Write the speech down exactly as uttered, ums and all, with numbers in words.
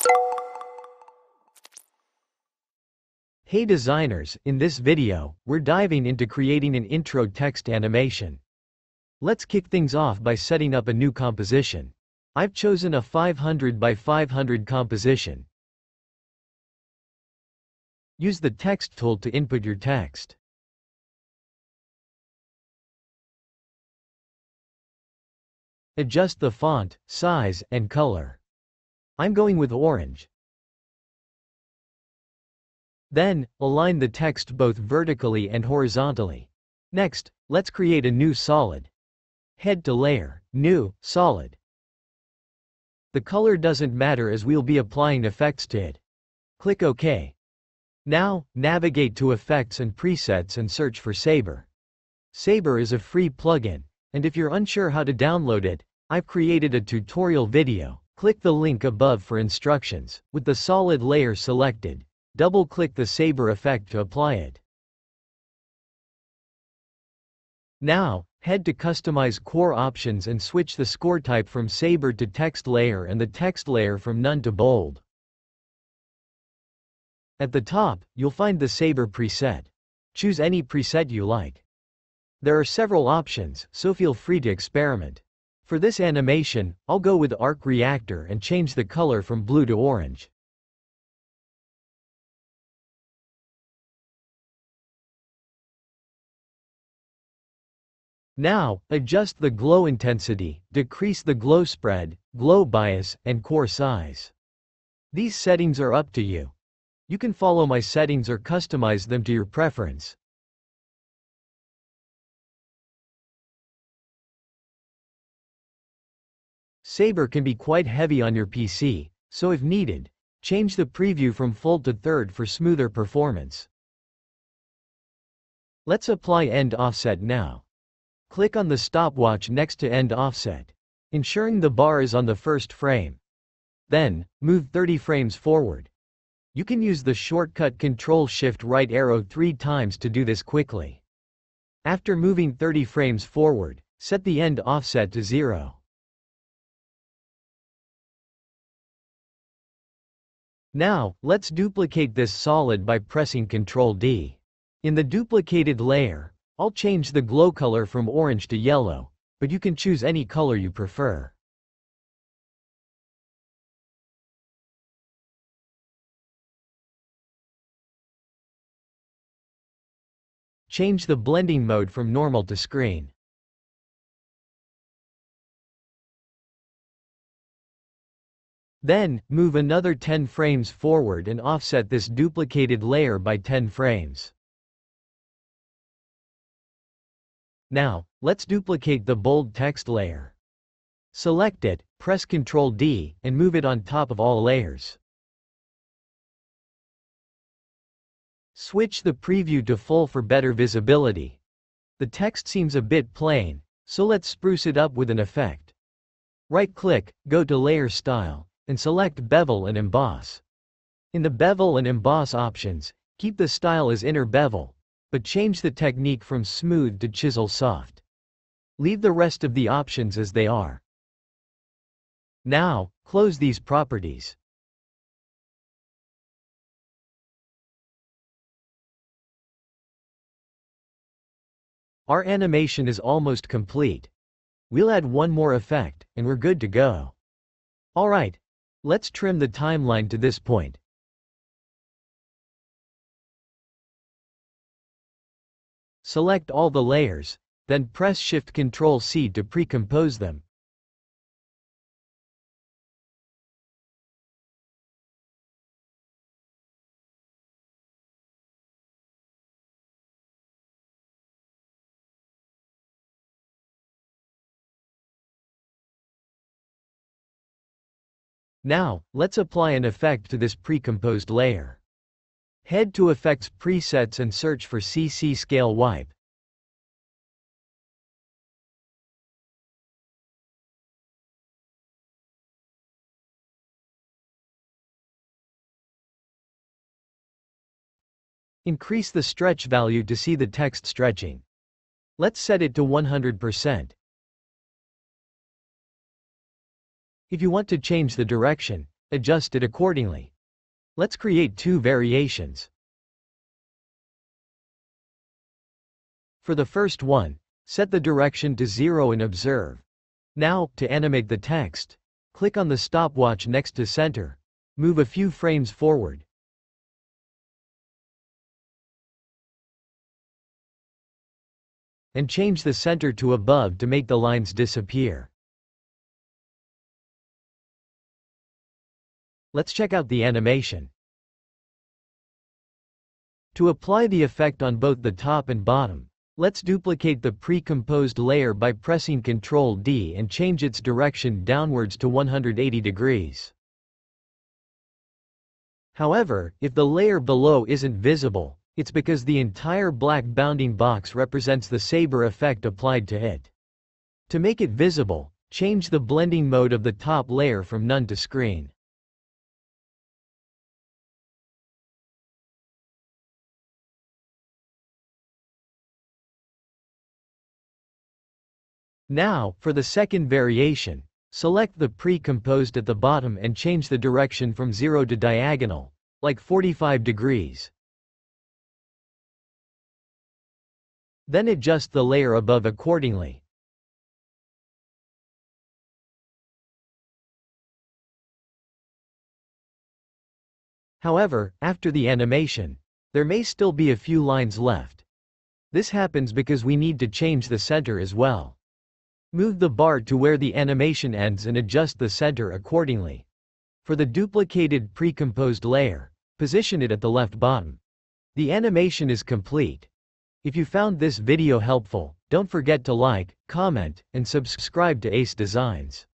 Hey designers, in this video, we're diving into creating an intro text animation. Let's kick things off by setting up a new composition. I've chosen a five hundred by five hundred composition. Use the text tool to input your text. Adjust the font, size, and color. I'm going with orange. Then, align the text both vertically and horizontally. Next, let's create a new solid. Head to Layer, New, Solid. The color doesn't matter as we'll be applying effects to it. Click OK. Now, navigate to Effects and Presets and search for Saber. Saber is a free plugin, and if you're unsure how to download it, I've created a tutorial video. Click the link above for instructions. With the solid layer selected, double-click the Saber effect to apply it. Now, head to Customize Core Options and switch the score type from Saber to Text Layer and the text layer from None to Bold. At the top, you'll find the Saber preset. Choose any preset you like. There are several options, so feel free to experiment. For this animation, I'll go with Arc Reactor and change the color from blue to orange. Now, adjust the glow intensity, decrease the glow spread, glow bias, and core size. These settings are up to you. You can follow my settings or customize them to your preference. Saber can be quite heavy on your P C, so if needed, change the preview from full to third for smoother performance. Let's apply end offset now. Click on the stopwatch next to end offset, ensuring the bar is on the first frame. Then, move thirty frames forward. You can use the shortcut Control Shift right arrow three times to do this quickly. After moving thirty frames forward, set the end offset to zero. Now, let's duplicate this solid by pressing Control D. In the duplicated layer, I'll change the glow color from orange to yellow, but you can choose any color you prefer. Change the blending mode from normal to screen. Then, move another ten frames forward and offset this duplicated layer by ten frames. Now, let's duplicate the bold text layer. Select it, press Control D, and move it on top of all layers. Switch the preview to full for better visibility. The text seems a bit plain, so let's spruce it up with an effect. Right-click, go to Layer Style, and select Bevel and Emboss. In the Bevel and Emboss options, keep the style as Inner Bevel, but change the technique from Smooth to Chisel Soft. Leave the rest of the options as they are. Now, close these properties. Our animation is almost complete. We'll add one more effect, and we're good to go. Alright, let's trim the timeline to this point. Select all the layers, then press Shift Control C to pre-compose them. Now, let's apply an effect to this pre-composed layer. Head to Effects Presets and search for C C Scale Wipe. Increase the stretch value to see the text stretching. Let's set it to one hundred percent. If you want to change the direction, adjust it accordingly. Let's create two variations. For the first one, set the direction to zero and observe. Now, to animate the text, click on the stopwatch next to center. Move a few frames forward. And change the center to above to make the lines disappear. Let's check out the animation. To apply the effect on both the top and bottom, let's duplicate the pre-composed layer by pressing control D and change its direction downwards to one hundred eighty degrees. However, if the layer below isn't visible, it's because the entire black bounding box represents the saber effect applied to it. To make it visible, change the blending mode of the top layer from none to screen. Now, for the second variation, select the pre-composed at the bottom and change the direction from zero to diagonal, like forty-five degrees. Then adjust the layer above accordingly. However, after the animation, there may still be a few lines left. This happens because we need to change the center as well. Move the bar to where the animation ends and adjust the center accordingly. For the duplicated pre-composed layer, position it at the left bottom. The animation is complete. If you found this video helpful, don't forget to like, comment, and subscribe to Ace Designs.